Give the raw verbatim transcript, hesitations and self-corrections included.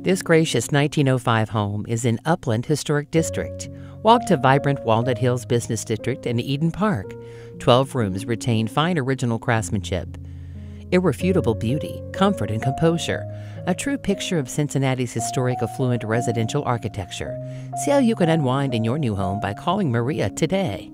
This gracious nineteen oh five home is in Upland Historic District. Walk to vibrant Walnut Hills Business District and Eden Park. twelve rooms retain fine original craftsmanship. Irrefutable beauty, comfort, and composure. A true picture of Cincinnatis' historic affluent residential architecture. See how you can unwind in your new home by calling Maria today.